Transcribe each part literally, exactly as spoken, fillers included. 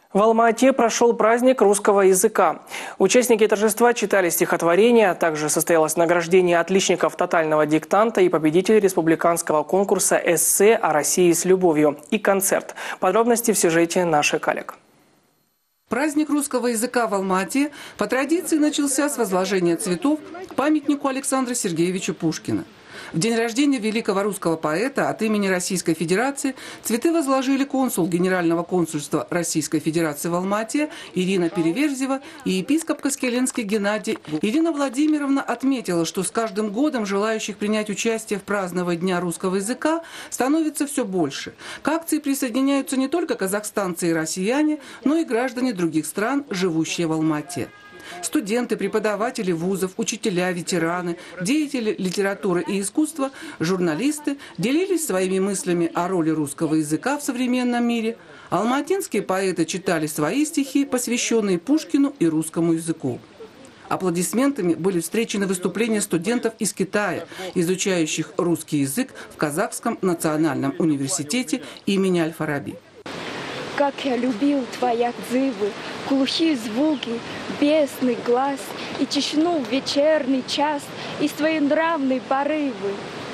В Алма-Ате прошел праздник русского языка. Участники торжества читали стихотворения, также состоялось награждение отличников тотального диктанта и победителей республиканского конкурса «Эссе о России с любовью» и концерт. Подробности в сюжете наших коллег. Праздник русского языка в Алма-Ате по традиции начался с возложения цветов к памятнику Александра Сергеевича Пушкина. В день рождения великого русского поэта от имени Российской Федерации цветы возложили консул Генерального консульства Российской Федерации в Алма-Ате Ирина Переверзева и епископ Каскеленский Геннадий. Ирина Владимировна отметила, что с каждым годом желающих принять участие в праздновании Дня русского языка становится все больше. К акции присоединяются не только казахстанцы и россияне, но и граждане других стран, живущие в Алма-Ате. Студенты, преподаватели вузов, учителя, ветераны, деятели литературы и искусства, журналисты делились своими мыслями о роли русского языка в современном мире. Алматинские поэты читали свои стихи, посвященные Пушкину и русскому языку. Аплодисментами были встречены выступления студентов из Китая, изучающих русский язык в Казахском национальном университете имени Аль-Фараби. Как я любил твои отзывы, глухие звуки, бесный глаз и тишину в вечерний час, и своенравные порывы.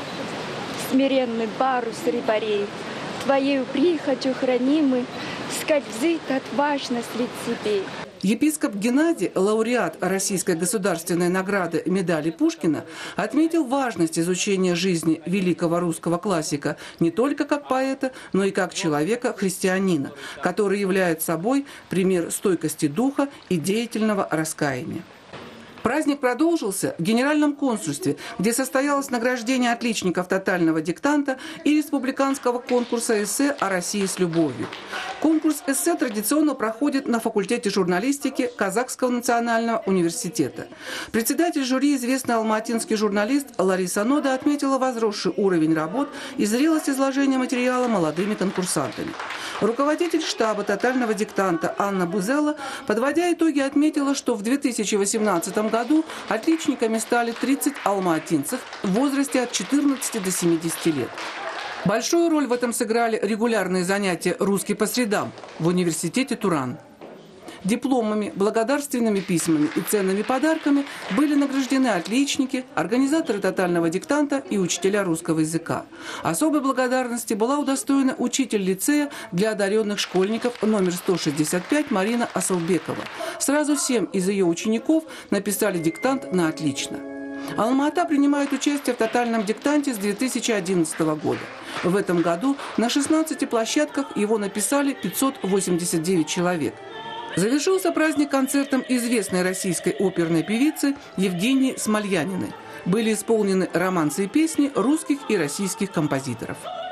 Смиренный барус рыбарей, твоею прихотью хранимы, скользит отважно средь себе. Епископ Геннадий, лауреат Российской государственной награды медали Пушкина, отметил важность изучения жизни великого русского классика не только как поэта, но и как человека-христианина, который является собой пример стойкости духа и деятельного раскаяния. Праздник продолжился в Генеральном консульстве, где состоялось награждение отличников тотального диктанта и республиканского конкурса «Эссе о России с любовью». Конкурс «Эссе» традиционно проходит на факультете журналистики Казахского национального университета. Председатель жюри, известный алматинский журналист Лариса Нода, отметила возросший уровень работ и зрелость изложения материала молодыми конкурсантами. Руководитель штаба тотального диктанта Анна Бузелла, подводя итоги, отметила, что в две тысячи восемнадцатом году отличниками стали тридцать алматинцев в возрасте от четырнадцати до семидесяти лет. Большую роль в этом сыграли регулярные занятия «Русский по средам» в университете Туран. Дипломами, благодарственными письмами и ценными подарками были награждены отличники, организаторы тотального диктанта и учителя русского языка. Особой благодарности была удостоена учитель лицея для одаренных школьников номер сто шестьдесят пять Марина Асылбекова. Сразу семь из ее учеников написали диктант на отлично. Алма-Ата принимает участие в тотальном диктанте с две тысячи одиннадцатого года. В этом году на шестнадцати площадках его написали пятьсот восемьдесят девять человек. Завершился праздник концертом известной российской оперной певицы Евгении Смольяниной. Были исполнены романсы и песни русских и российских композиторов.